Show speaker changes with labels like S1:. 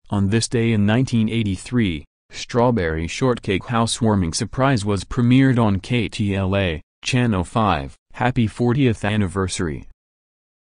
S1: On this day in 1983, Strawberry Shortcake Housewarming Surprise was premiered on KTLA, Channel 5. Happy 40th anniversary.